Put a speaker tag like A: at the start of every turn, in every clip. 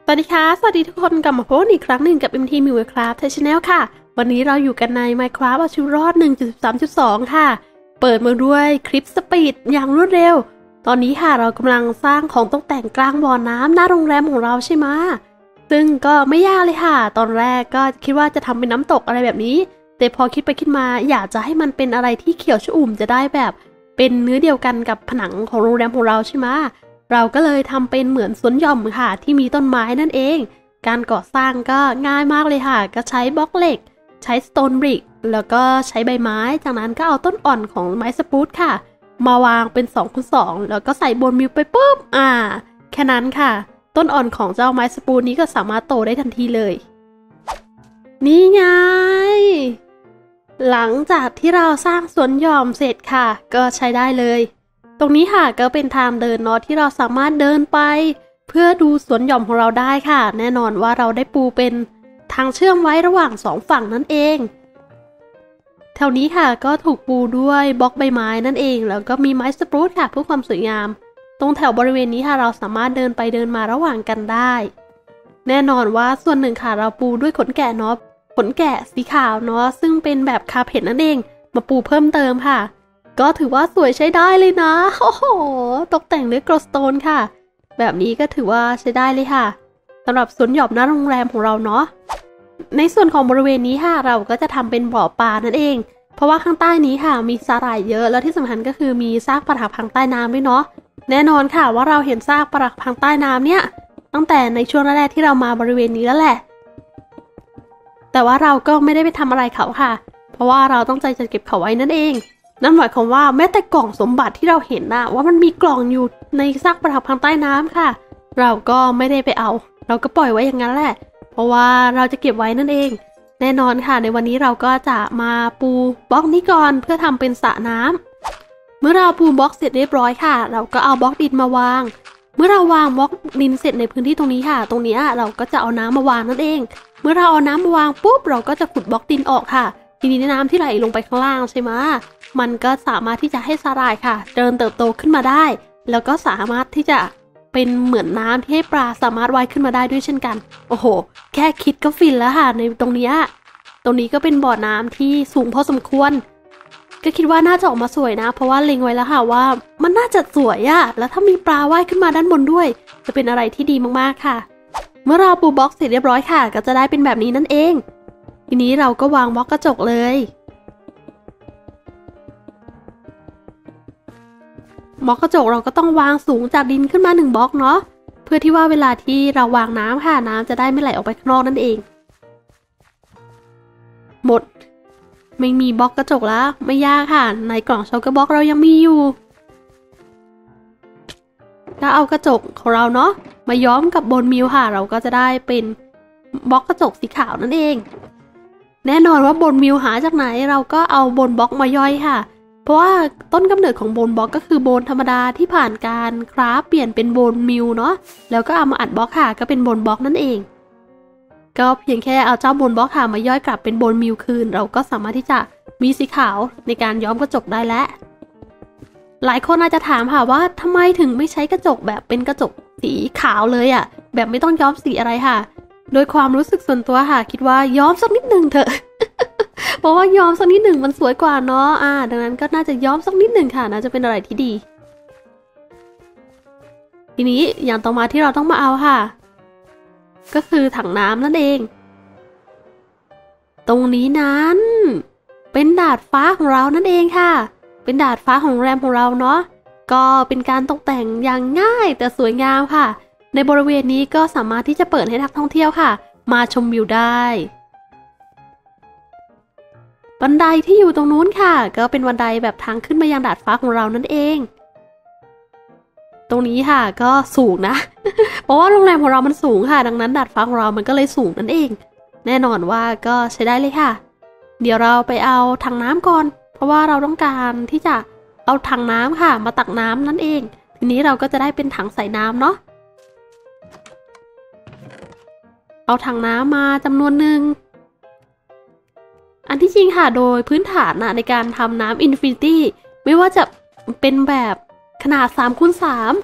A: สวัสดีค่ะสวัสดีทุกคนกลับมาพบกันอีกครั้งหนึ่งกับ MT Minecraft Channel ค่ะวันนี้เราอยู่กันใน Minecraft เอาชีวิตรอด 1.13.2 ค่ะเปิดมาด้วยคลิปสปีดอย่างรวดเร็วตอนนี้ค่ะเรากำลังสร้างของตกแต่งกลางบ่อน้ำหน้าโรงแรมของเราใช่ไหมซึ่งก็ไม่ยากเลยค่ะตอนแรกก็คิดว่าจะทำเป็นน้ำตกอะไรแบบนี้แต่พอคิดไปคิดมาอยากจะให้มันเป็นอะไรที่เขียวชอุ่มจะได้แบบเป็นเนื้อเดียวกันกับผนังของโรงแรมของเราใช่ไหมเราก็เลยทำเป็นเหมือนสวนหย่อมค่ะที่มีต้นไม้นั่นเองการก่อสร้างก็ง่ายมากเลยค่ะก็ใช้บล็อกเหล็กใช้สโตนบริกแล้วก็ใช้ใบไม้จากนั้นก็เอาต้นอ่อนของไม้สปรูตค่ะมาวางเป็น2x2แล้วก็ใส่บนมิวไปปุ๊บแค่นั้นค่ะต้นอ่อนของเจ้าไม้สปรูตนี้ก็สามารถโตได้ทันทีเลยนี่ไงหลังจากที่เราสร้างสวนหย่อมเสร็จค่ะก็ใช้ได้เลยตรงนี้ค่ะก็เป็นทางเดินเนาะที่เราสามารถเดินไปเพื่อดูสวนหย่อมของเราได้ค่ะแน่นอนว่าเราได้ปูเป็นทางเชื่อมไว้ระหว่าง2ฝั่งนั่นเองแถวนี้ค่ะก็ถูกปูด้วยบล็อกใบไม้นั่นเองแล้วก็มีไม้สปรูตค่ะเพื่อความสวยงามตรงแถวบริเวณนี้ค่ะเราสามารถเดินไปเดินมาระหว่างกันได้แน่นอนว่าส่วนหนึ่งค่ะเราปูด้วยขนแกะเนาะขนแกะสีขาวเนาะซึ่งเป็นแบบคาร์เพตนั่นเองมาปูเพิ่มเติมค่ะก็ถือว่าสวยใช้ได้เลยนะโอ้โหตกแต่งด้วยกรสโตนค่ะแบบนี้ก็ถือว่าใช้ได้เลยค่ะสำหรับสวนหย่อมหน้าโรงแรมของเราเนาะในส่วนของบริเวณนี้ค่ะเราก็จะทำเป็นบ่อปลานั่นเองเพราะว่าข้างใต้นี้ค่ะมีสาหร่ายเยอะแล้วที่สำคัญก็คือมีซากปรักพังใต้น้ำด้วยเนาะแน่นอนค่ะว่าเราเห็นซากปรักพังใต้น้ำเนี่ยตั้งแต่ในช่วงแรกๆที่เรามาบริเวณนี้แล้วแหละแต่ว่าเราก็ไม่ได้ไปทำอะไรเขาค่ะเพราะว่าเราต้องใจจะเก็บเขาไว้นั่นเองนั่นหมายความว่าแม้แต่กล่องสมบัติที่เราเห็นนะว่ามันมีกล่องอยู่ในซากปรักพังใต้น้ำค่ะเราก็ไม่ได้ไปเอาเราก็ปล่อยไว้อย่างนั้นแหละเพราะว่าเราจะเก็บไว้นั่นเองแน่นอนค่ะในวันนี้เราก็จะมาปูบล็อกนี้ก่อนเพื่อทำเป็นสระน้ำเมื่อเราปูบล็อกเสร็จเรียบร้อยค่ะเราก็เอาบล็อกดินมาวางเมื่อเราวางบล็อกดินเสร็จในพื้นที่ตรงนี้ค่ะตรงนี้เราก็จะเอาน้ำมาวางนั่นเองเมื่อเราเอาน้ำมาวางปุ๊บเราก็จะขุดบล็อกดินออกค่ะทีนี้น้ำที่ไหลลงไปข้างล่างใช่ไหมมันก็สามารถที่จะให้สาหร่ายค่ะเจริญเติบโตขึ้นมาได้แล้วก็สามารถที่จะเป็นเหมือนน้ำที่ให้ปลาสามารถว่ายขึ้นมาได้ด้วยเช่นกันโอ้โหแค่คิดก็ฟินแล้วค่ะในตรงนี้ก็เป็นบ่อน้ำที่สูงพอสมควรก็คิดว่าน่าจะออกมาสวยนะเพราะว่าเล็งไว้แล้วค่ะว่ามันน่าจะสวยแล้วถ้ามีปลาว่ายขึ้นมาด้านบนด้วยจะเป็นอะไรที่ดีมากๆค่ะเมื่อเราปูบล็อกเสร็จเรียบร้อยค่ะก็จะได้เป็นแบบนี้นั่นเองทีนี้เราก็วางบล็อกกระจกเลยบล็อกกระจกเราก็ต้องวางสูงจากดินขึ้นมา1บล็อกเนาะเพื่อที่ว่าเวลาที่เราวางน้ำค่ะน้ำจะได้ไม่ไหลออกไปข้างนอกนั่นเองหมดไม่มีบล็อกกระจกแล้วไม่ยากค่ะในกล่องช็อกโกบล็อกเรายังมีอยู่ก็เอากระจกของเราเนาะมาย้อมกับบนมิวค่ะเราก็จะได้เป็นบล็อกกระจกสีขาวนั่นเองแน่นอนว่าบนมิวหาจากไหนเราก็เอาบนบล็อกมาย่อยค่ะเพราะว่าต้นกำเนิดของโบนบล็อกก็คือโบนธรรมดาที่ผ่านการคราฟเปลี่ยนเป็นโบนมิวเนาะแล้วก็เอามาอัดบล็อกค่ะก็เป็นโบนบล็อกนั่นเองก็เพียงแค่เอาเจ้าโบนบล็อกค่ะมาย่อยกลับเป็นโบนมิวคืนเราก็สามารถที่จะมีสีขาวในการย้อมกระจกได้แล้วหลายคนอาจจะถามค่ะว่าทำไมถึงไม่ใช้กระจกแบบเป็นกระจกสีขาวเลยแบบไม่ต้องย้อมสีอะไรค่ะโดยความรู้สึกส่วนตัวค่ะคิดว่าย้อมสักนิดนึงเถอะ เพราะว่าย้อมสักนิดหนึ่งมันสวยกว่าเนาะดังนั้นก็น่าจะย้อมสักนิดหนึ่งค่ะน่าจะเป็นอะไรที่ดีทีนี้อย่างต่อมาที่เราต้องมาเอาค่ะก็คือถังน้ำนั่นเองตรงนี้นั้นเป็นดาดฟ้าของเรานั่นเองค่ะเป็นดาดฟ้าของโรงแรมของเราเนาะก็เป็นการตกแต่งอย่างง่ายแต่สวยงามค่ะในบริเวณนี้ก็สามารถที่จะเปิดให้นักท่องเที่ยวค่ะมาชมวิวได้บันไดที่อยู่ตรงนู้นค่ะก็เป็นบันไดแบบทางขึ้นมายังดาดฟ้าของเรานั่นเองตรงนี้ค่ะก็สูงนะ เพราะว่าโรงแรมของเรามันสูงค่ะดังนั้นดาดฟ้าของเรามันก็เลยสูงนั่นเองแน่นอนว่าก็ใช้ได้เลยค่ะเดี๋ยวเราไปเอาถังน้ำก่อนเพราะว่าเราต้องการที่จะเอาถังน้ำค่ะมาตักน้ำนั่นเองทีนี้เราก็จะได้เป็นถังใส่น้ำเนาะเอาถังน้ำมาจำนวนหนึ่งอันที่จริงค่ะโดยพื้นฐานในการทำน้ำอินฟินิตี้ไม่ว่าจะเป็นแบบขนาด3x3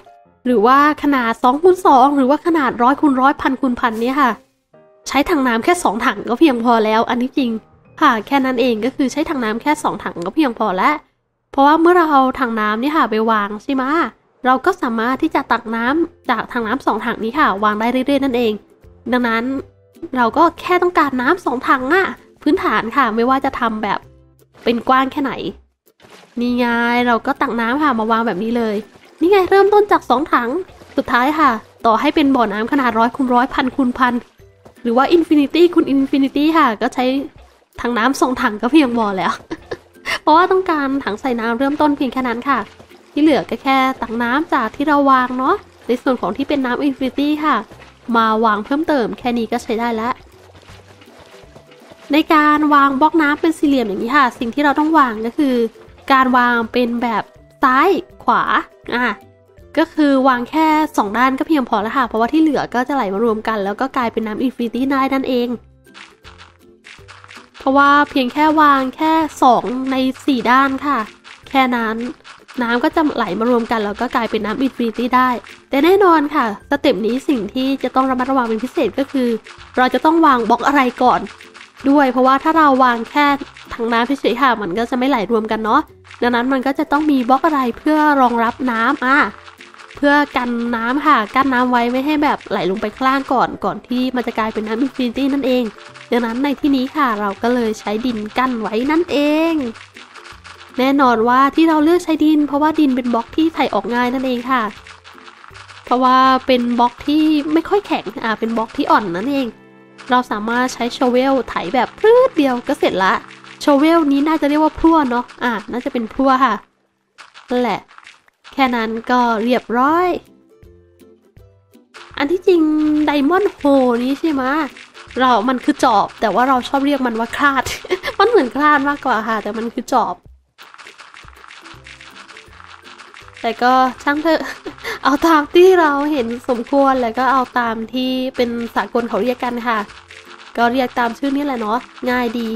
A: หรือว่าขนาด2x2หรือว่าขนาด100x100 1000x1000เนี่ยค่ะใช้ถังน้ำแค่2ถังก็เพียงพอแล้วอันนี้จริงค่ะแค่นั้นเองก็คือใช้ถังน้ำแค่2ถังก็เพียงพอแล้วเพราะว่าเมื่อเราเอาถังน้ำนี่ค่ะไปวางใช่ไหมเราก็สามารถที่จะตักน้ำจากถังน้ำ2ถังนี้ค่ะวางได้เรื่อยๆนั่นเองดังนั้นเราก็แค่ต้องการน้ำ2ถังพื้นฐานค่ะไม่ว่าจะทำแบบเป็นกว้างแค่ไหนนี่ไงเราก็ตักน้ำค่ะมาวางแบบนี้เลยนี่ไงเริ่มต้นจาก2ถังสุดท้ายค่ะต่อให้เป็นบ่อน้ำขนาด100x100 1000x1000หรือว่าอินฟินิตี้คูณอินฟินิตี้ค่ะก็ใช้ถังน้ำ2ถังก็เพียงพอแล้ว เพราะว่าต้องการถังใส่น้ำเริ่มต้นเพียงแค่นั้นค่ะที่เหลือก็แค่ตักน้ำจากที่เราวางเนาะในส่วนของที่เป็นน้ำอินฟินิตี้ค่ะมาวางเพิ่มเติมแค่นี้ก็ใช้ได้แล้วในการวางบล็อกน้ำเป็นสี่เหลี่ยมอย่างนี้ค่ะสิ่งที่เราต้องวางก็คือการวางเป็นแบบซ้ายขวาก็คือวางแค่2ด้านก็เพียงพอแล้วค่ะเพราะว่าที่เหลือก็จะไหลมารวมกันแล้วก็กลายเป็นน้ำอินฟินิตี้ได้นั่นเองเพราะว่าเพียงแค่วางแค่2ใน4ด้านค่ะแค่นั้นน้ำก็จะไหลมารวมกันแล้วก็กลายเป็นน้ำอินฟินิตี้ได้แต่แน่นอนค่ะสเต็ปนี้สิ่งที่จะต้องระมัดระวังเป็นพิเศษก็คือเราจะต้องวางบล็อกอะไรก่อนด้วยเพราะว่าถ้าเราวางแค่ถังน้ำเฉยๆค่ะมันก็จะไม่ไหลรวมกันเนาะดังนั้นมันก็จะต้องมีบล็อกอะไรเพื่อรองรับน้ำเพื่อกันน้ำค่ะกั้นน้ำไว้ไม่ให้แบบไหลลงไปข้างล่างก่อนที่มันจะกลายเป็นน้ำอินฟินิตี้นั่นเองดังนั้นในที่นี้ค่ะเราก็เลยใช้ดินกั้นไว้นั่นเองแน่นอนว่าที่เราเลือกใช้ดินเพราะว่าดินเป็นบล็อกที่ไถออกง่ายนั่นเองค่ะเพราะว่าเป็นบล็อกที่ไม่ค่อยแข็งเป็นบล็อกที่อ่อนนั่นเองเราสามารถใช้โชเวลไถแบบพรืดเดียวก็เสร็จละโชเวลนี้น่าจะเรียกว่าพลั่วเนาะน่าจะเป็นพลั่วค่ะนั่นแหละแค่นั้นก็เรียบร้อยอันที่จริงไดมอนด์โฮนี้ใช่ไหมมันคือจอบแต่ว่าเราชอบเรียกมันว่าคลาด มันเหมือนคลาดมากกว่าค่ะแต่มันคือจอบแต่ก็ช่างเถอะ เอาตามที่เราเห็นสมควรแล้วก็เอาตามที่เป็นสากลเขาเรียกกันค่ะก็เรียกตามชื่อนี้แหละเนาะง่ายดี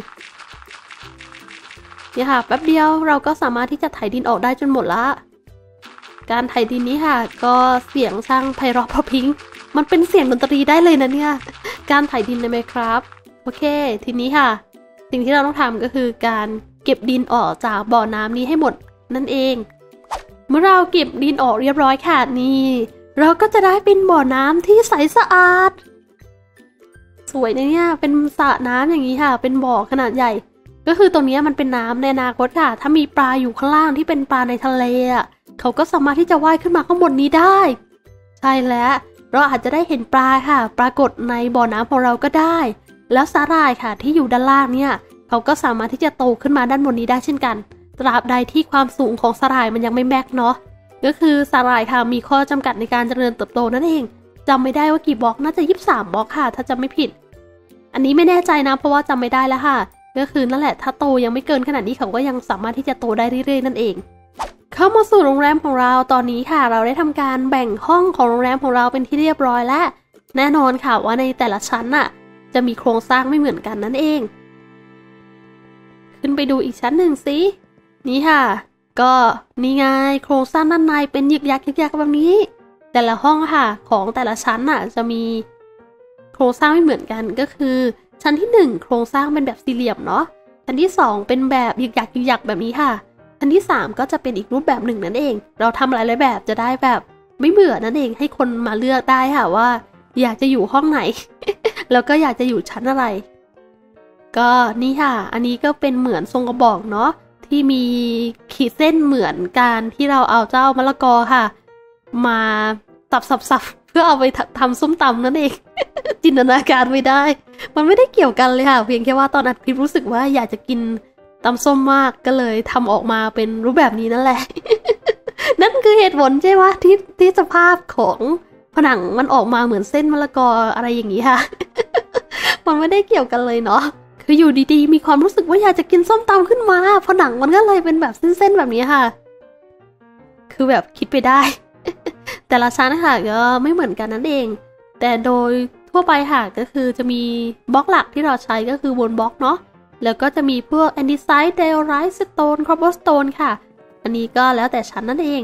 A: เนี่ยค่ะแป๊บเดียวเราก็สามารถที่จะไถดินออกได้จนหมดละการไถดินนี้ค่ะก็เสียงช่างไพเราะเพราะพริ้งมันเป็นเสียงดนตรีได้เลยนะเนี่ยการไถดินในMinecraftโอเคทีนี้ค่ะสิ่งที่เราต้องทำก็คือการเก็บดินออกจากบ่อน้ำนี้ให้หมดนั่นเองเมื่อเราเก็บดินออกเรียบร้อยค่ะนี่เราก็จะได้เป็นบ่อน้ำที่ใสสะอาดสวยนะเนี่ยเป็นสระน้ำอย่างนี้ค่ะเป็นบ่อขนาดใหญ่ก็คือตรงนี้มันเป็นน้ำในอนาคตค่ะถ้ามีปลาอยู่ข้างล่างที่เป็นปลาในทะเลเขาก็สามารถที่จะว่ายขึ้นมาข้างบนนี้ได้ใช่แล้วเราอาจจะได้เห็นปลาค่ะปรากฏในบ่อน้ำของเราก็ได้แล้วสาหร่ายค่ะที่อยู่ด้านล่างเนี่ยเขาก็สามารถที่จะโตขึ้นมาด้านบนนี้ได้เช่นกันตราบใดที่ความสูงของสาหร่ายมันยังไม่แม็กเนาะก็คือสาหร่ายค่ะมีข้อจำกัดในการเจริญเติบโตนั่นเองจำไม่ได้ว่ากี่บล็อกน่าจะ23บล็อกค่ะถ้าจำไม่ผิดอันนี้ไม่แน่ใจนะเพราะว่าจำไม่ได้แล้วค่ะก็คือนั่นแหละถ้าโตยังไม่เกินขนาดนี้เขาก็ยังสามารถที่จะโตได้เรื่อยๆนั่นเองเข้ามาสู่โรงแรมของเราตอนนี้ค่ะเราได้ทำการแบ่งห้องของโรงแรมของเราเป็นที่เรียบร้อยแล้วแน่นอนค่ะว่าในแต่ละชั้นจะมีโครงสร้างไม่เหมือนกันนั่นเองขึ้นไปดูอีกชั้นหนึ่งสินี่ค่ะก็นี่ไงโครงสร้างด้านในเป็นยึกยักแบบนี้แต่ละห้องค่ะของแต่ละชั้นจะมีโครงสร้างไม่เหมือนกันก็คือชั้นที่1โครงสร้างเป็นแบบสี่เหลี่ยมเนาะชั้นที่2เป็นแบบยึกยักแบบนี้ค่ะชั้นที่3ก็จะเป็นอีกรูปแบบหนึ่งนั่นเองเราทำหลายแบบจะได้แบบไม่เบื่อนั่นเองให้คนมาเลือกได้ค่ะว่าอยากจะอยู่ห้องไหน แล้วก็อยากจะอยู่ชั้นอะไรก็นี่ค่ะอันนี้ก็เป็นเหมือนทรงกระบอกเนาะที่มีขีดเส้นเหมือนการที่เราเอาเจ้ามะละกอค่ะมาสับเพื่อเอาไปทำส้มตำนั่นเอง จินตนาการไม่ได้มันไม่ได้เกี่ยวกันเลยค่ะเพียงแค่ว่าตอนอัดคลิปรู้สึกว่าอยากจะกินตำส้มมากก็เลยทำออกมาเป็นรูปแบบนี้นั่นแหละ นั่นคือเหตุผลใช่ไหมที่สภาพของผนังมันออกมาเหมือนเส้นมะละกออะไรอย่างนี้ค่ะ มันไม่ได้เกี่ยวกันเลยเนาะคืออยู่ดีๆมีความรู้สึกว่าอยากจะกินส้มตำขึ้นมาผนังมันก็เลยเป็นแบบเส้นๆแบบนี้ค่ะคือแบบคิดไปได้ แต่ละชั้นค่ะก็ไม่เหมือนกันนั่นเองแต่โดยทั่วไปค่ะก็คือจะมีบล็อกหลักที่เราใช้ก็คือวนบล็อกเนาะแล้วก็จะมีพวกแอนดิไซต์เดลไรท์สโตนคอร์บสโตนค่ะอันนี้ก็แล้วแต่ชั้นนั่นเอง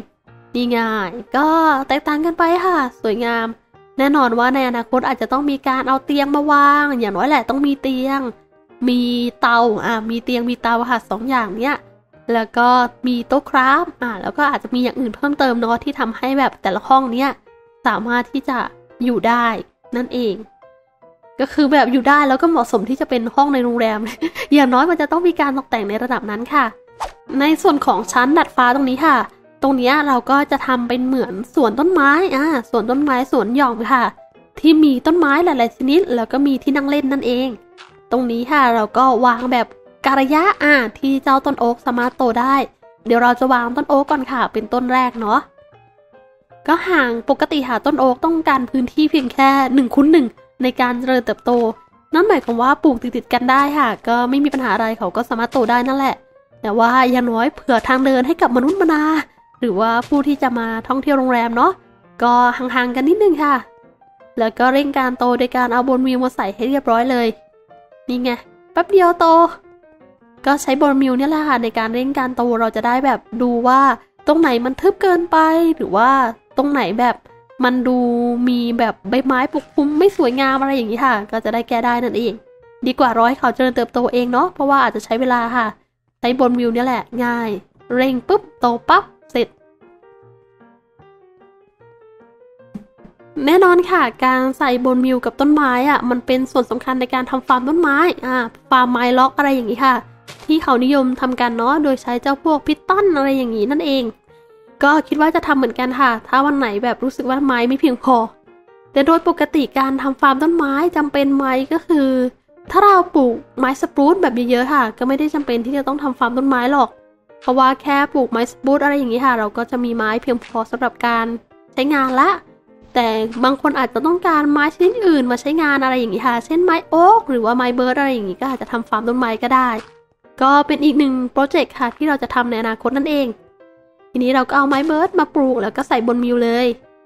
A: นี่ง่ายก็แตกต่างกันไปค่ะสวยงามแน่นอนว่าในอนาคตอาจจะต้องมีการเอาเตียงมาวางอย่างน้อยแหละต้องมีเตียงมีเตามีเตียงมีเตาค่ะ2 อย่างเนี้ยแล้วก็มีโต๊ะคราฟแล้วก็อาจจะมีอย่างอื่นเพิ่มเติมเนาะที่ทำให้แบบแต่ละห้องเนี้ยสามารถที่จะอยู่ได้นั่นเองก็คือแบบอยู่ได้แล้วก็เหมาะสมที่จะเป็นห้องในโรงแรม อย่างน้อยมันจะต้องมีการตกแต่งในระดับนั้นค่ะในส่วนของชั้นดัดฟ้าตรงนี้ค่ะตรงนี้เราก็จะทำเป็นเหมือนสวนต้นไม้สวนต้นไม้สวนหย่อมค่ะที่มีต้นไม้หลายๆชนิดแล้วก็มีที่นั่งเล่นนั่นเองตรงนี้ค่ะเราก็วางแบบการะยะที่เจ้าต้นโอ๊กสามารถโตได้เดี๋ยวเราจะวางต้นโอ๊กก่อนค่ะเป็นต้นแรกเนาะก็ห่างปกติค่ะต้นโอ๊กต้องการพื้นที่เพียงแค่1x1ในการเจริญเติบโตนั่นหมายความว่าปลูกติดๆกันได้ค่ะก็ไม่มีปัญหาอะไรเขาก็สามารถโตได้นั่นแหละแต่ว่าอย่างน้อยเผื่อทางเดินให้กับมนุษย์มนาหรือว่าผู้ที่จะมาท่องเที่ยวโรงแรมเนาะก็ห่างๆกันนิดนึงค่ะแล้วก็เร่งการโตโดยการเอาบนมิวมาใส่ให้เรียบร้อยเลยนี่ไงแป๊บเดียวโตก็ใช้บนมิวเนี่ยแหละค่ะในการเร่งการโตเราจะได้แบบดูว่าตรงไหนมันทึบเกินไปหรือว่าตรงไหนแบบมันดูมีแบบใบไม้ปกคลุมไม่สวยงามอะไรอย่างนี้ค่ะก็จะได้แก้ได้นั่นเองดีกว่ารอให้เขาเจริญเติบโตเองเนาะเพราะว่าอาจจะใช้เวลาค่ะใช้บนมิวเนี่ยแหละง่ายเร่งปุ๊บโตปั๊บเสร็จแน่นอนค่ะการใส่บนมิวกับต้นไม้มันเป็นส่วนสำคัญในการทำฟาร์มต้นไม้ฟาร์มไม้ล็อกอะไรอย่างนี้ค่ะที่เขานิยมทำกันเนาะโดยใช้เจ้าพวกพิตตันอะไรอย่างนี้นั่นเองก็คิดว่าจะทำเหมือนกันค่ะถ้าวันไหนแบบรู้สึกว่าไม้ไม่เพียงพอแต่โดยปกติการทำฟาร์มต้นไม้จำเป็นไหมก็คือถ้าเราปลูกไม้สปรูซแบบเยอะๆค่ะก็ไม่ได้จำเป็นที่จะต้องทำฟาร์มต้นไม้หรอกเพราะว่าแค่ปลูกไม้สปรูซอะไรอย่างนี้ค่ะเราก็จะมีไม้เพียงพอสำหรับการใช้งานละแต่บางคนอาจจะต้องการไม้ชนิดอื่นมาใช้งานอะไรอย่างนี้ค่ะเช่นไม้โอ๊กหรือว่าไม้เบิร์ดอะไรอย่างนี้ก็อาจจะทำฟาร์มต้นไม้ก็ได้ก็เป็นอีกหนึ่งโปรเจกต์ค่ะที่เราจะทำในอนาคตนั่นเองทีนี้เราก็เอาไม้เบิร์ดมาปลูกแล้วก็ใส่บนมิวเลย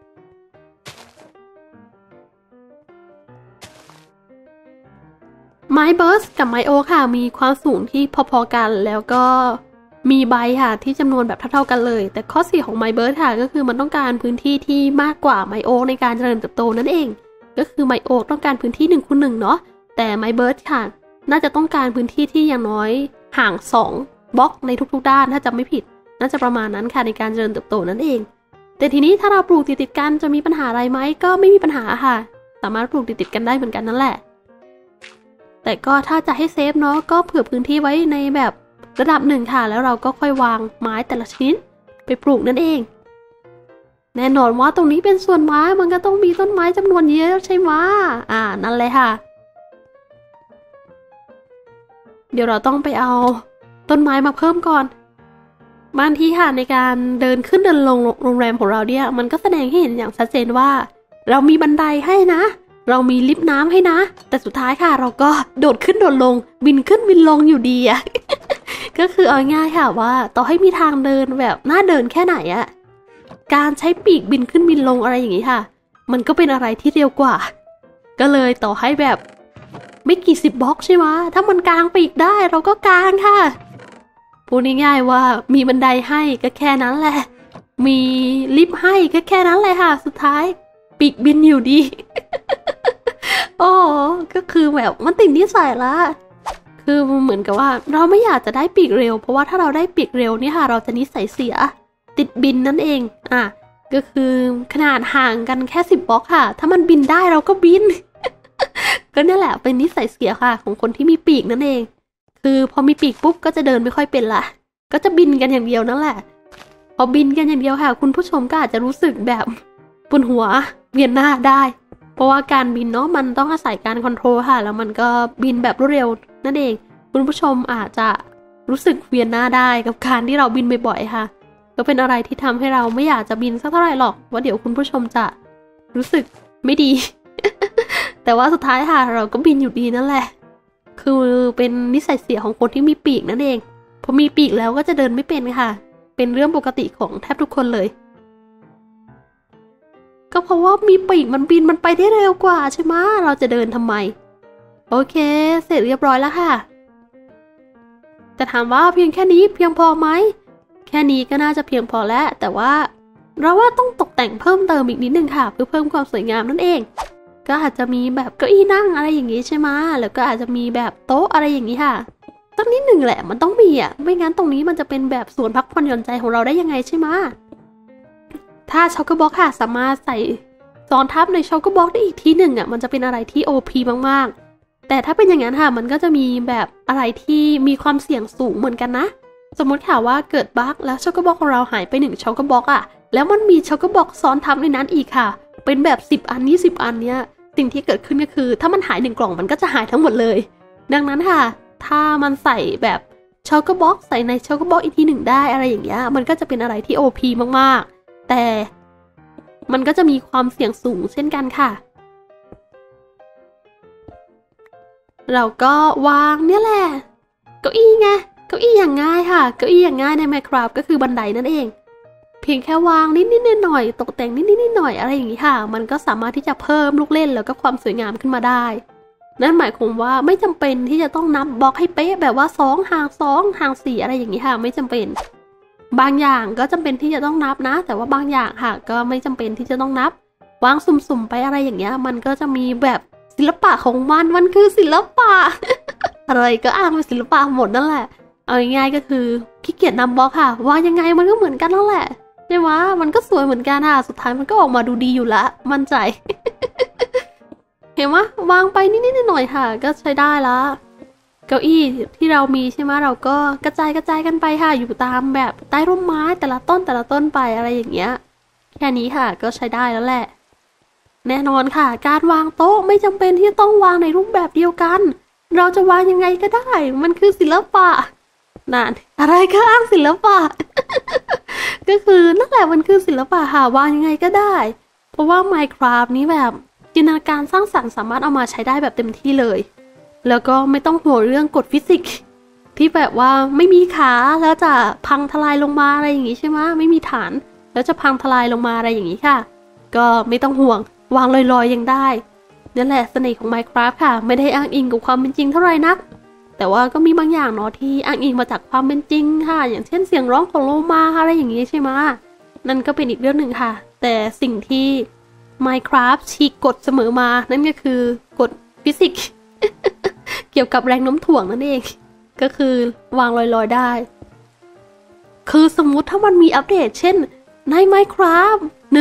A: ไม้เบิร์ดกับไม้โอ๊กค่ะมีความสูงที่พอๆกันแล้วก็มีใบค่ะที่จำนวนแบบเท่าๆกันเลยแต่ข้อเสียของไม้เบิร์ดค่ะก็คือมันต้องการพื้นที่ที่มากกว่าไม้โอ๊กในการเจริญเติบโตนั่นเองก็คือไม้โอ๊กต้องการพื้นที่1x1เนาะแต่ไม้เบิร์ดค่ะน่าจะต้องการพื้นที่ที่อย่างน้อยห่าง2 บล็อกในทุกๆด้านถ้าจำไม่ผิดน่าจะประมาณนั้นค่ะในการเจริญเติบโตนั่นเองแต่ทีนี้ถ้าเราปลูกติดๆกันจะมีปัญหาอะไรไหมก็ไม่มีปัญหาค่ะสามารถปลูกติดๆกันได้เหมือนกันนั่นแหละแต่ก็ถ้าจะให้เซฟเนาะก็เผื่อพื้นที่ไว้ในแบบระดับหนึ่งค่ะแล้วเราก็ค่อยวางไม้แต่ละชนิดไปปลูกนั่นเองแน่นอนว่าตรงนี้เป็นส่วนไม้มันก็ต้องมีต้นไม้จำนวนเยอะใช่ไหมนั่นเลยค่ะเดี๋ยวเราต้องไปเอาต้นไม้มาเพิ่มก่อนบางทีค่ะในการเดินขึ้นเดินลงโรงแรมของเราเนี่ยมันก็แสดงให้เห็นอย่างชัดเจนว่าเรามีบันไดให้นะเรามีลิฟต์น้ำให้นะแต่สุดท้ายค่ะเราก็โดดขึ้นโดดลงบินขึ้นบินลงอยู่ดีก็คือเอาง่ายค่ะว่าต่อให้มีทางเดินแบบน่าเดินแค่ไหนการใช้ปีกบินขึ้นบินลงอะไรอย่างนี้ค่ะมันก็เป็นอะไรที่เร็วกว่าก็เลยต่อให้แบบไม่กี่10 บล็อกใช่ไหมถ้ามันกางปีกได้เราก็กางค่ะพูดง่ายๆว่ามีบันไดให้ก็แค่นั้นแหละมีลิฟต์ให้ก็แค่นั้นเลยค่ะสุดท้ายปีกบินอยู่ดี โอ้ก็คือแบบมันติดนิสัยละคือเหมือนกับว่าเราไม่อยากจะได้ปีกเร็วเพราะว่าถ้าเราได้ปีกเร็วเนี่ยค่ะเราจะนิสัยเสียติดบินนั่นเองก็คือขนาดห่างกันแค่10 บล็อกค่ะถ้ามันบินได้เราก็บิน ก็นี่แหละเป็นนิสัยเสียค่ะของคนที่มีปีกนั่นเองคือพอมีปีกปุ๊บก็จะเดินไม่ค่อยเป็นละก็จะบินกันอย่างเดียวนั่นแหละพอบินกันอย่างเดียวค่ะคุณผู้ชมก็อาจจะรู้สึกแบบปวดหัวเวียนหน้าได้เพราะว่าการบินเนาะมันต้องอาศัยการคอนโทรลค่ะแล้วมันก็บินแบบรวดเร็วนั่นเองคุณผู้ชมอาจจะรู้สึกเวียนหน้าได้กับการที่เราบินบ่อยๆค่ะก็เป็นอะไรที่ทำให้เราไม่อยากจะบินสักเท่าไหร่หรอกว่าเดี๋ยวคุณผู้ชมจะรู้สึกไม่ดี แต่ว่าสุดท้ายค่ะเราก็บินอยู่ดีนั่นแหละคือเป็นนิสัยเสียของคนที่มีปีกนั่นเองพอมีปีกแล้วก็จะเดินไม่เป็นค่ะเป็นเรื่องปกติของแทบทุกคนเลยก็เพราะว่ามีปีกมันบินมันไปได้เร็วกว่าใช่ไหมเราจะเดินทำไมโอเคเสร็จเรียบร้อยแล้วค่ะแต่ถามว่าเพียงแค่นี้เพียงพอไหมแค่นี้ก็น่าจะเพียงพอแล้วแต่ว่าเราว่าต้องตกแต่งเพิ่มเติมอีกนิดนึงค่ะเพื่อเพิ่มความสวยงามนั่นเองก็อาจจะมีแบบเก้าอี้นั่งอะไรอย่างนี้ใช่ไหมแล้วก็อาจจะมีแบบโต๊ะอะไรอย่างนี้ค่ะต้องนิดหนึ่งแหละมันต้องมีอ่ะไม่งั้นตรงนี้มันจะเป็นแบบสวนพักผ่อนหย่อนใจของเราได้ยังไงใช่ไหมถ้าช็อกโกบ็อกค่ะสามารถใส่ซ้อนทับในช็อกโกบ็อกได้อีกทีหนึ่งอ่ะมันจะเป็นอะไรที่ OP มากๆแต่ถ้าเป็นอย่างนั้นค่ะมันก็จะมีแบบอะไรที่มีความเสี่ยงสูงเหมือนกันนะสมมติค่ะว่าเกิดบั๊กแล้วช็อกโกบ็อกของเราหายไป1ช็อกโกบ็อกอ่ะแล้วมันมีช็อกโกบ็อกซ้อนทับในนั้นอีกค่ะเป็นแบบ10อัน20อันเนี้ยสิ่งที่เกิดขึ้นก็คือถ้ามันหาย1กล่องมันก็จะหายทั้งหมดเลยดังนั้นค่ะถ้ามันใส่แบบช็อกโกบ็อกใส่ในช็อกโกบ็อกอีกทีหนึ่งได้อะไรอย่างเงี้ยมันก็จะเป็นอะไรที่ OP มากๆแต่มันก็จะมีความเสี่ยงสูงเช่นกันค่ะเราก็วางเนี่ยแหละเก้าอี้ไงเก้าอี้อย่างง่ายค่ะเก้าอี้อย่างง่ายใน Minecraft ก็คือบันไดนั่นเองเพียงแค่วางนิดๆหน่อยๆตกแต่งนิดๆหน่อยๆอะไรอย่างนี้ค่ะมันก็สามารถที่จะเพิ่มลูกเล่นแล้วก็ความสวยงามขึ้นมาได้นั่นหมายความว่าไม่จำเป็นที่จะต้องนับบล็อกให้เป๊ะแบบว่า2ห่าง2ห่าง4อะไรอย่างนี้ค่ะไม่จำเป็นบางอย่างก็จำเป็นที่จะต้องนับนะแต่ว่าบางอย่างค่ะก็ไม่จำเป็นที่จะต้องนับวางสุ่มๆไปอะไรอย่างเงี้ยมันก็จะมีแบบศิลปะของมันคือศิลปะ อะไรก็อ้างเป็นศิลปะหมดนั่นแหละเอาง่ายๆก็คือขี้เกียจนำบล็อกค่ะวางยังไงมันก็เหมือนกันนั่นแหละใช่ไหมมันก็สวยเหมือนกันค่ะสุดท้ายมันก็ออกมาดูดีอยู่ละมั่นใจ เห็นไหมวางไปนิดๆหน่อยๆค่ะก็ใช้ได้ละเก้าอี้ที่เรามีใช่ไหมเราก็กระจายกันไปค่ะอยู่ตามแบบใต้ร่มไม้แต่ละต้นไปอะไรอย่างเงี้ยแค่นี้ค่ะก็ใช้ได้แล้วแหละแน่นอนค่ะการวางโต๊ะไม่จำเป็นที่ต้องวางในรูปแบบเดียวกันเราจะวางยังไงก็ได้มันคือศิลปะนั่นอะไรก็อ้างศิลปะ ก็คือนั่นแหละมันคือศิลปะค่ะวางยังไงก็ได้เพราะว่า Minecraft นี้แบบจินตนาการสร้างสรรค์สามารถเอามาใช้ได้แบบเต็มที่เลยแล้วก็ไม่ต้องห่วงเรื่องกฎฟิสิกส์ที่แบบว่าไม่มีขาแล้วจะพังทลายลงมาอะไรอย่างงี้ใช่ไหมไม่มีฐานแล้วจะพังทลายลงมาอะไรอย่างงี้ค่ะก็ไม่ต้องห่วงวางลอยๆยังได้นั่นแหละเสน่ห์ของ Minecraft ค่ะไม่ได้อ้างอิงกับความเป็นจริงเท่าไหร่นักแต่ว่าก็มีบางอย่างเนาะที่อ้างอิงมาจากความเป็นจริงค่ะอย่างเช่นเสียงร้องของโลมาอะไรอย่างงี้ใช่ไหมนั่นก็เป็นอีกเรื่องหนึ่งค่ะแต่สิ่งที่ Minecraft ฉีกกฎเสมอมานั่นก็คือกฎฟิสิกส์ เกี่ยวกับแรงโน้มถ่วงนั่นเองก็คือวางลอยๆได้คือสมมุติถ้ามันมีอัปเดตเช่นใน Minecraft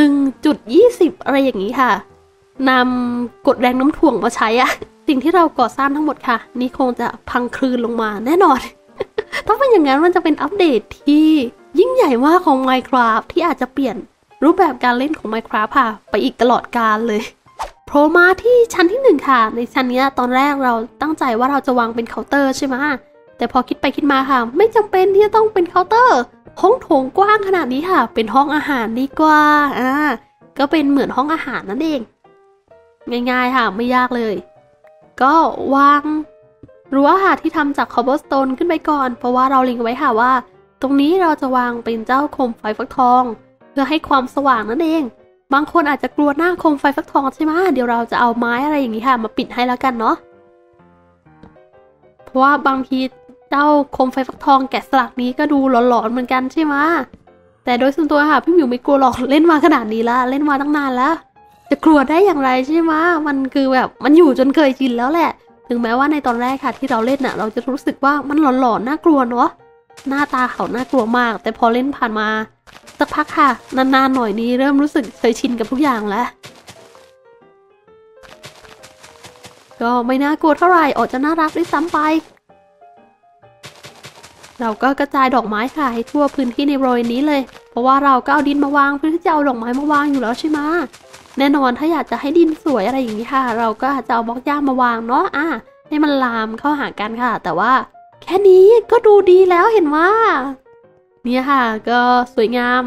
A: 1.20 อะไรอย่างนี้ค่ะนำกฎแรงโน้มถ่วงมาใช้อะสิ่งที่เราก่อสร้างทั้งหมดค่ะนี่คงจะพังคลืนลงมาแน่นอน ถ้าเป็นอย่างนั้นมันจะเป็นอัปเดตที่ยิ่งใหญ่มากของ Minecraft ที่อาจจะเปลี่ยนรูปแบบการเล่นของ Minecraft ค่ะไปอีกตลอดกาลเลยโผล่มาที่ชั้นที่1ค่ะในชั้นนี้ตอนแรกเราตั้งใจว่าเราจะวางเป็นเคาน์เตอร์ใช่ไหมแต่พอคิดไปคิดมาค่ะไม่จำเป็นที่จะต้องเป็นเคาน์เตอร์ห้องโถงกว้างขนาดนี้ค่ะเป็นห้องอาหารดีกว่าก็เป็นเหมือนห้องอาหารนั่นเองง่ายๆค่ะไม่ยากเลยก็วางรั้วค่ะที่ทำจากคอบเบอร์สโตนขึ้นไปก่อนเพราะว่าเราเล็งไว้ค่ะว่าตรงนี้เราจะวางเป็นเจ้าโคมไฟฟักทองเพื่อให้ความสว่างนั่นเองบางคนอาจจะกลัวหน้าโคมไฟฟักทองใช่ไหมเดี๋ยวเราจะเอาไม้อะไรอย่างนี้ค่ะมาปิดให้แล้วกันเนาะเพราะว่าบางทีเจ้าโคมไฟฟักทองแกะสลักนี้ก็ดูหลอนๆเหมือนกันใช่ไหมแต่โดยส่วนตัวค่ะพี่หมิวไม่กลัวหรอกเล่นมาขนาดนี้ละเล่นมาตั้งนานแล้วจะกลัวได้อย่างไรใช่ไหมมันคือแบบมันอยู่จนเคยชินแล้วแหละถึงแม้ว่าในตอนแรกค่ะที่เราเล่นน่ะเราจะรู้สึกว่ามันหลอนๆน่ากลัวเนาะหน้าตาเขาน่ากลัวมากแต่พอเล่นผ่านมาสักพักค่ะนานๆหน่อยนี้เริ่มรู้สึกเคยชินกับทุกอย่างแล้วก็ไม่น่ากลัวเท่าไหร่ออกจะน่ารักด้วยซ้ำไปเราก็กระจายดอกไม้ค่ะให้ทั่วพื้นที่ในบริเวณนี้เลยเพราะว่าเราก็เอาดินมาวางเพื่อที่จะเอาดอกไม้มาวางอยู่แล้วใช่ไหมแน่นอนถ้าอยากจะให้ดินสวยอะไรอย่างนี้ค่ะเราก็อาจจะเอาบล็อกหญ้ามาวางเนาะให้มันลามเข้าหากันค่ะแต่ว่าแค่นี้ก็ดูดีแล้วเห็นว่าเนี่ยค่ะก็สวยงาม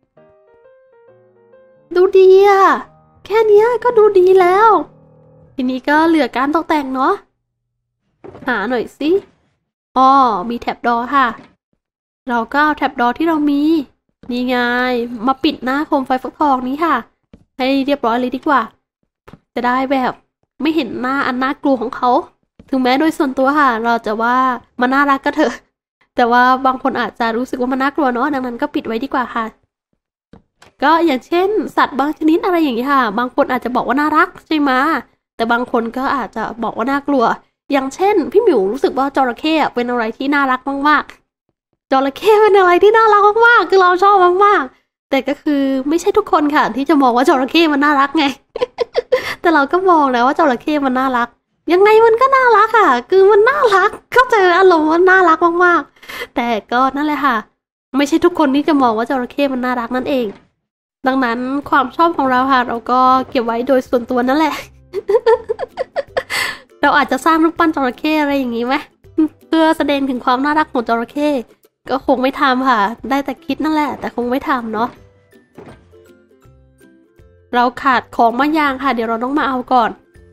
A: ดูดีอะแค่นี้ก็ดูดีแล้วทีนี้ก็เหลือการตกแต่งเนาะหาหน่อยสิมีแท็บดอค่ะเราก็เอาแท็บดอที่เรามีนี่ไงมาปิดหน้าโคมไฟฟักทองนี้ค่ะให้เรียบร้อยเลยดีกว่าจะได้แบบไม่เห็นหน้าอันน่ากลัวของเขาถึงแม้โดยส่วนตัวค่ะเราจะว่ามันน่ารักก็เถอะแต่ว่าบางคนอาจจะรู้สึกว่ามันน่ากลัวเนาะดังนั้นก็ปิดไว้ดีกว่าค่ะก็อย่างเช่นสัตว์บางชนิดอะไรอย่างนี้ค่ะบางคนอาจจะบอกว่าน่ารักใช่ไหมแต่บางคนก็อาจจะบอกว่าน่ากลัวอย่างเช่นพี่หมิวรู้สึกว่าจระเข้เป็นอะไรที่น่ารักมากๆจระเข้เป็นอะไรที่น่ารักมากๆคือเราชอบมากๆแต่ก็คือไม่ใช่ทุกคนค่ะที่จะมองว่าจระเข้มันน่ารักไง แต่เราก็มองแล้วว่าจระเข้มันน่ารักยังไงมันก็น่ารักค่ะคือมันน่ารักเข้าใจอารมณ์ว่าน่ารักมากๆแต่ก็นั่นแหละค่ะไม่ใช่ทุกคนที่จะมองว่าจระเข้มันน่ารักนั่นเองดังนั้นความชอบของเราค่ะเราก็เก็บไว้โดยส่วนตัวนั่นแหละ เราอาจจะสร้างรูปปั้นจระเข้อะไรอย่างนี้ไหมเพื่อแสดงถึงความน่ารักของจระเข้ก็คงไม่ทำค่ะได้แต่คิดนั่นแหละแต่คงไม่ทำเนาะเราขาดของบางอย่างค่ะเดี๋ยวเราต้องมาเอาก่อน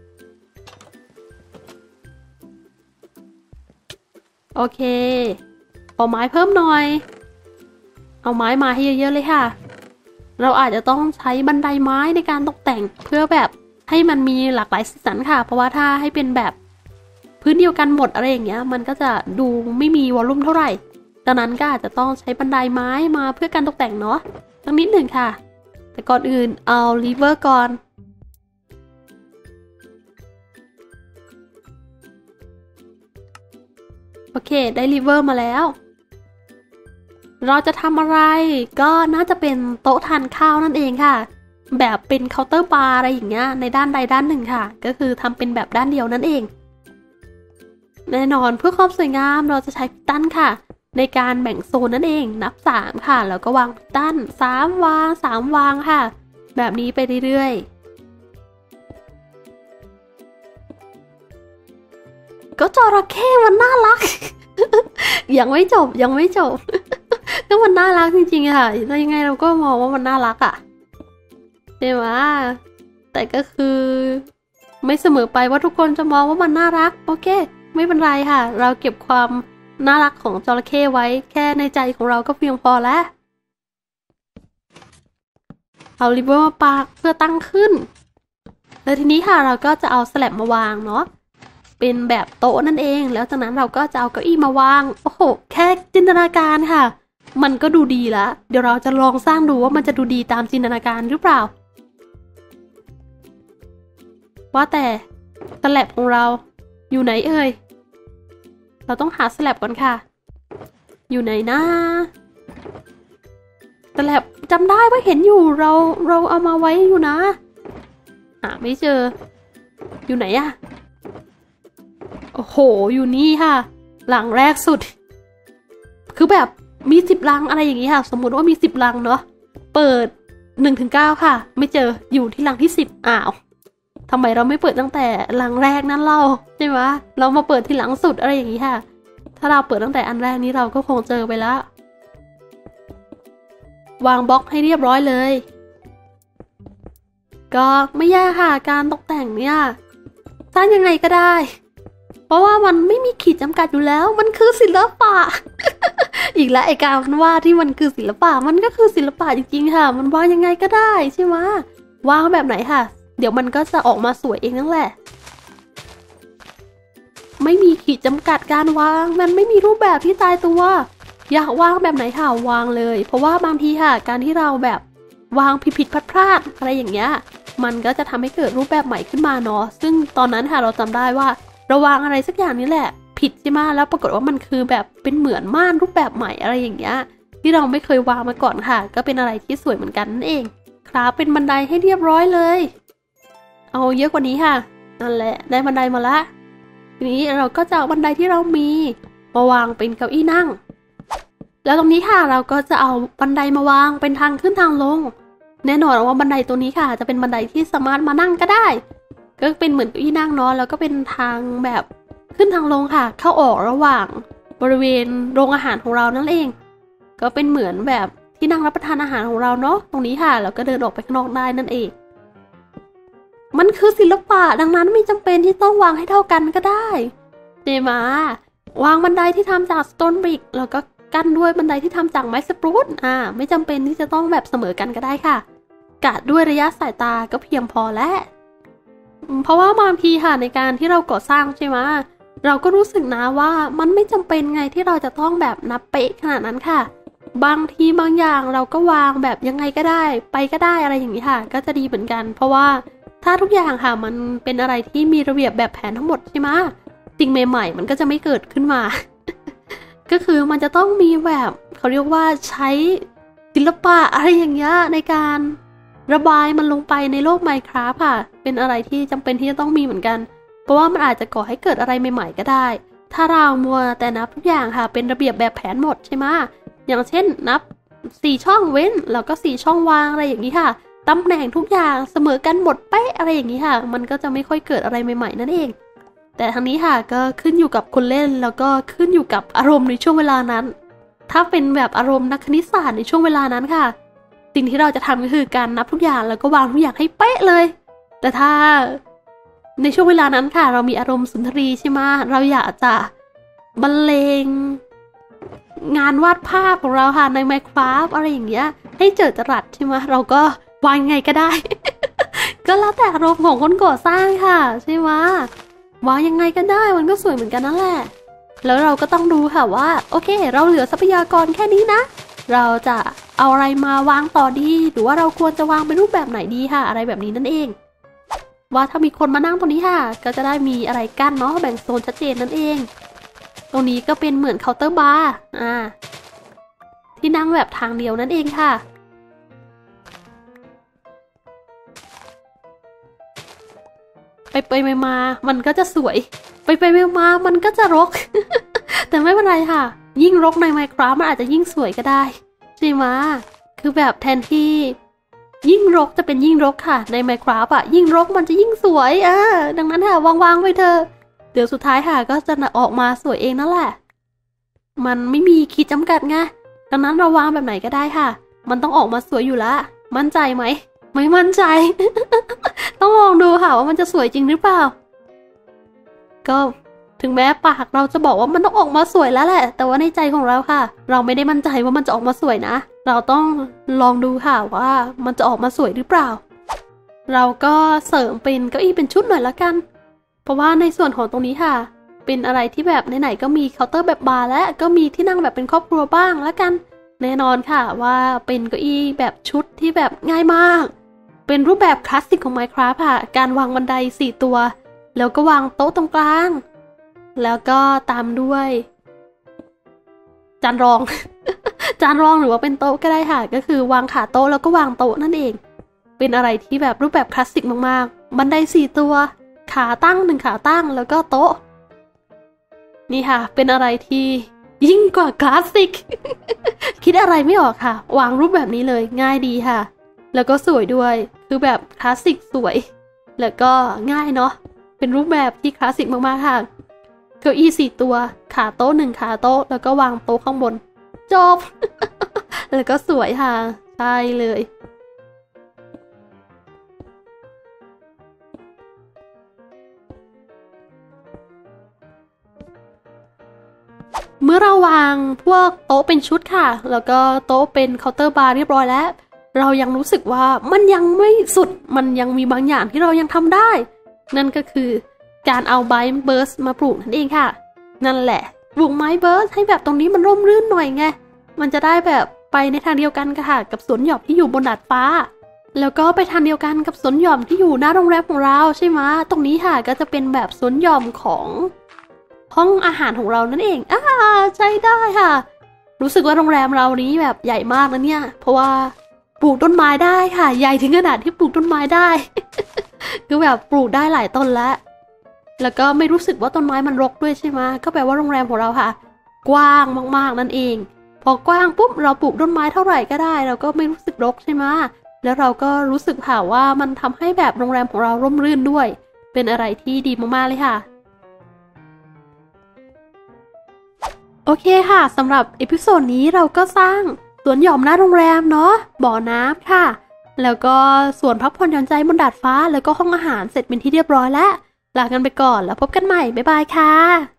A: โอเคเอาไม้เพิ่มหน่อยเอาไม้มาให้เยอะๆเลยค่ะเราอาจจะต้องใช้บันไดไม้ในการตกแต่งเพื่อแบบให้มันมีหลากหลายสีสันค่ะเพราะว่าถ้าให้เป็นแบบพื้นเดียวกันหมดอะไรอย่างเงี้ยมันก็จะดูไม่มีวอลลุ่มเท่าไหร่ดังนั้นก็อาจจะต้องใช้บันไดไม้มาเพื่อการตกแต่งเนาะสักนิดหนึ่งค่ะแต่ก่อนอื่นเอาลีเวอร์ก่อนโอเคได้ลีเวอร์มาแล้วเราจะทำอะไรก็น่าจะเป็นโต๊ะทานข้าวนั่นเองค่ะแบบเป็นเคาน์เตอร์บาร์อะไรอย่างเงี้ยในด้านใดด้านหนึ่งค่ะก็คือทำเป็นแบบด้านเดียวนั่นเองแน่นอนเพื่อความสวยงามเราจะใช้พิตันค่ะในการแบ่งโซนนั่นเองนับ3ค่ะแล้วก็วางพิตัน3วาง3วางค่ะแบบนี้ไปเรื่อยๆก็จระเข้มันน่ารัก ยังไม่จบก็มันน่ารักจริงๆค่ะแล้วยังไงเราก็มองว่ามันน่ารักอ่ะใช่ไหมแต่ก็คือไม่เสมอไปว่าทุกคนจะมองว่ามันน่ารักโอเคไม่เป็นไรค่ะเราเก็บความน่ารักของจระเข้ไว้แค่ในใจของเราก็เพียงพอแล้วเอาริบบิ้นมาปากเพื่อตั้งขึ้นแล้วทีนี้ค่ะเราก็จะเอาสแลบมาวางเนาะเป็นแบบโต๊ะนั่นเองแล้วจากนั้นเราก็จะเอาเก้าอี้มาวางโอ้โหแค่จินตนาการค่ะมันก็ดูดีแล้วเดี๋ยวเราจะลองสร้างดูว่ามันจะดูดีตามจินตนาการหรือเปล่าว่าแต่สแลบของเราอยู่ไหนเอ่ยเราต้องหาสแลบก่อนค่ะอยู่ไหนนะสแลบจำได้ว่าเห็นอยู่เราเอามาไว้อยู่นะหาไม่เจออยู่ไหนอะโอ้โหอยู่นี่ค่ะหลังแรกสุดคือแบบมี10ลังอะไรอย่างนี้ค่ะสมมุติว่ามี10ลังเนาะเปิด1-9ค่ะไม่เจออยู่ที่ลังที่10อ้าวทำไมเราไม่เปิดตั้งแต่ลังแรกนั้นเราใช่ไหมเรามาเปิดที่หลังสุดอะไรอย่างนี้ค่ะถ้าเราเปิดตั้งแต่อันแรกนี้เราก็คงเจอไปแล้ววางบล็อกให้เรียบร้อยเลยก็ไม่ยากค่ะการตกแต่งเนี่ยสร้างยังไงก็ได้เพราะว่ามันไม่มีขีดจำกัดอยู่แล้วมันคือศิลปะ อีกแล้วไอ้การว่าที่มันคือศิลปะมันก็คือศิลปะจริงๆค่ะมันวางยังไงก็ได้ใช่ไหมวางแบบไหนค่ะเดี๋ยวมันก็จะออกมาสวยเองนั่นแหละไม่มีขีดจำกัดการวางมันไม่มีรูปแบบที่ตายตัวอยากวางแบบไหนค่ะวางเลยเพราะว่าบางทีค่ะการที่เราแบบวางผิดพลาดอะไรอย่างเงี้ยมันก็จะทำให้เกิดรูปแบบใหม่ขึ้นมาเนาะซึ่งตอนนั้นค่ะเราจำได้ว่าเราวางอะไรสักอย่างนี้แหละผิดใช่ไหมแล้วปรากฏว่ามันคือแบบเป็นเหมือนม่านรูปแบบใหม่อะไรอย่างเงี้ยที่เราไม่เคยวางมาก่อนค่ะก็เป็นอะไรที่สวยเหมือนกันนั่นเองครับเป็นบันไดให้เรียบร้อยเลยเอาเยอะกว่านี้ค่ะนั่นแหละได้บันไดมาละทีนี้เราก็จะเอาบันไดที่เรามีมาวางเป็นเก้าอี้นั่งแล้วตรงนี้ค่ะเราก็จะเอาบันไดมาวางเป็นทางขึ้นทางลงแน่นอนว่าบันไดตัวนี้ค่ะจะเป็นบันไดที่สามารถมานั่งก็ได้ก็เป็นเหมือนเก้าอี้นั่งเนาะแล้วก็เป็นทางแบบขึ้นทางลงค่ะเข้าออกระหว่างบริเวณโรงอาหารของเรานั่นเองก็เป็นเหมือนแบบที่นั่งรับประทานอาหารของเราเนาะตรงนี้ค่ะแล้วก็เดินออกไปข้างนอกได้นั่นเองมันคือศิลปะดังนั้นไม่จำเป็นที่ต้องวางให้เท่ากันก็ได้เจมาวางบันไดที่ทำจากสโตนบริกแล้วก็กั้นด้วยบันไดที่ทำจากไม้สปรูซไม่จำเป็นที่จะต้องแบบเสมอกันก็ได้ค่ะกะด้วยระยะสายตาก็เพียงพอแล้วเพราะว่าบางทีค่ะในการที่เราก่อสร้างใช่ไหมเราก็รู้สึกนะว่ามันไม่จำเป็นไงที่เราจะต้องแบบนับเป๊ะขนาดนั้นค่ะบางทีบางอย่างเราก็วางแบบยังไงก็ได้ไปก็ได้อะไรอย่างนี้ค่ะก็จะดีเหมือนกันเพราะว่าถ้าทุกอย่างค่ะมันเป็นอะไรที่มีระเบียบแบบแผนทั้งหมดใช่ไหมสิ่งใหม่ๆมันก็จะไม่เกิดขึ้นมา ก็คือมันจะต้องมีแบบเขาเรียกว่าใช้ศิลปะอะไรอย่างเงี้ยในการระบายมันลงไปในโลก Minecraft ค่ะเป็นอะไรที่จำเป็นที่จะต้องมีเหมือนกันเพราะว่ามันอาจจะก่อให้เกิดอะไรใหม่ๆก็ได้ถ้าเรามัวแต่นับทุกอย่างค่ะเป็นระเบียบแบบแผนหมดใช่ไหมอย่างเช่นนับ4ช่องเว้นแล้วก็4ช่องวางอะไรอย่างนี้ค่ะตำแหน่งทุกอย่างเสมอกันหมดเป๊ะอะไรอย่างนี้ค่ะมันก็จะไม่ค่อยเกิดอะไรใหม่ๆนั่นเองแต่ทั้งนี้ค่ะก็ขึ้นอยู่กับคนเล่นแล้วก็ขึ้นอยู่กับอารมณ์ในช่วงเวลานั้นถ้าเป็นแบบอารมณ์นักคณิตศาสตร์ในช่วงเวลานั้นค่ะสิ่งที่เราจะทำก็คือการนับทุกอย่างแล้วก็วางทุกอย่างให้เป๊ะเลยแต่ถ้าในช่วงเวลานั้นค่ะเรามีอารมณ์สุนทรีใช่ไหมเราอยากจะบรรเลงงานวาดภาพของเราค่ะใน Minecraft อะไรอย่างเงี้ยให้เจิดจรัสใช่ไหมเราก็วางไงก็ได้ ก็แล้วแต่อารมณ์ของคนก่อสร้างค่ะใช่ไหมวางยังไงก็ได้มันก็สวยเหมือนกันนั่นแหละแล้วเราก็ต้องดูค่ะว่าโอเคเราเหลือทรัพยากรแค่นี้นะเราจะเอาอะไรมาวางต่อดีหรือว่าเราควรจะวางเป็นรูปแบบไหนดีค่ะอะไรแบบนี้นั่นเองว่าถ้ามีคนมานั่งตรงนี้ค่ะก็จะได้มีอะไรกั้นเนาะแบ่งโซนชัดเจนนั่นเองตรงนี้ก็เป็นเหมือนเคาน์เตอร์บาร์ที่นั่งแบบทางเดียวนั่นเองค่ะไปมามันก็จะสวยไปมามันก็จะรก แต่ไม่เป็นไรค่ะยิ่งรกใน Minecraft มันอาจจะยิ่งสวยก็ได้ใช่ไหมคือแบบแทนที่ยิ่งรกจะเป็นยิ่งรกค่ะใน Minecraft ยิ่งรกมันจะยิ่งสวยดังนั้นค่ะวางๆไปเถอะเดี๋ยวสุดท้ายค่ะก็จะออกมาสวยเองนั่นแหละมันไม่มีขีดจำกัดไงดังนั้นเราวางแบบไหนก็ได้ค่ะมันต้องออกมาสวยอยู่ละมั่นใจไหมไม่มั่นใจ ต้องลองดูค่ะว่ามันจะสวยจริงหรือเปล่าก็ถึงแม้ปากเราจะบอกว่ามันต้องออกมาสวยแล้วแหละแต่ว่าในใจของเราค่ะเราไม่ได้มั่นใจว่ามันจะออกมาสวยนะเราต้องลองดูค่ะว่ามันจะออกมาสวยหรือเปล่าเราก็เสริมเป็นเก้าอี้เป็นชุดหน่อยละกันเพราะว่าในส่วนของตรงนี้ค่ะเป็นอะไรที่แบบไหนๆก็มีเคาน์เตอร์แบบบาร์และก็มีที่นั่งแบบเป็นครอบครัวบ้างละกันแน่นอนค่ะว่าเป็นเก้าอี้แบบชุดที่แบบง่ายมากเป็นรูปแบบคลาสสิกของ Minecraft ค่ะการวางบันได4ตัวแล้วก็วางโต๊ะตรงกลางแล้วก็ตามด้วยจานรอง จานรองหรือว่าเป็นโต๊ะก็ได้ค่ะก็คือวางขาโต๊ะแล้วก็วางโต๊ะนั่นเองเป็นอะไรที่แบบรูปแบบคลาสสิกมากๆบันได4ตัวขาตั้ง1ขาตั้งแล้วก็โต๊ะนี่ค่ะเป็นอะไรที่ยิ่งกว่าคลาสสิก คิดอะไรไม่ออกค่ะวางรูปแบบนี้เลยง่ายดีค่ะแล้วก็สวยด้วยคือแบบคลาสสิกสวยแล้วก็ง่ายเนาะเป็นรูปแบบที่คลาสสิกมากๆค่ะเก้าอี้4ตัวขาโต๊ะ1ขาโต๊ะแล้วก็วางโต๊ะข้างบนจบ แล้วก็สวยค่ะใช่เลยเมื่อเราวางพวกโต๊ะเป็นชุดค่ะแล้วก็โต๊ะเป็นเคาน์เตอร์บาร์เรียบร้อยแล้วเรายังรู้สึกว่ามันยังไม่สุดมันยังมีบางอย่างที่เรายังทำได้นั่นก็คือการเอาไม้เบิร์สมาปลูกนั่นเองค่ะนั่นแหละปลูกไม้เบิร์สให้แบบตรงนี้มันร่มรื่นหน่อยไงมันจะได้แบบไปในทางเดียวกันค่ะกับสวนหย่อมที่อยู่บนดาดฟ้าแล้วก็ไปทางเดียวกันกับสวนหย่อมที่อยู่หน้าโรงแรมของเราใช่ไหมตรงนี้ค่ะก็จะเป็นแบบสวนหย่อมของห้องอาหารของเรานั่นเองใช่ได้ค่ะรู้สึกว่าโรงแรมเรานี้แบบใหญ่มากนะเนี่ยเพราะว่าปลูกต้นไม้ได้ค่ะใหญ่ถึงขนาดที่ปลูกต้นไม้ได้ คือแบบปลูกได้หลายต้นแล้วก็ไม่รู้สึกว่าต้นไม้มันรกด้วยใช่ไหมก็แปลว่าโรงแรมของเราค่ะกว้างมากๆนั่นเองพอกว้างปุ๊บเราปลูกต้นไม้เท่าไหร่ก็ได้เราก็ไม่รู้สึกรกใช่ไหมแล้วเราก็รู้สึกค่ะว่ามันทำให้แบบโรงแรมของเราร่มรื่นด้วยเป็นอะไรที่ดีมากๆเลยค่ะโอเคค่ะสำหรับเอพิโซดนี้เราก็สร้างสวนหย่อมหน้าโรงแรมเนาะบ่อน้ำค่ะแล้วก็สวนพักผ่อนหย่อนใจบนดาดฟ้าแล้วก็ห้องอาหารเสร็จเป็นที่เรียบร้อยแล้วลากันไปก่อนแล้วพบกันใหม่บ๊ายบายค่ะ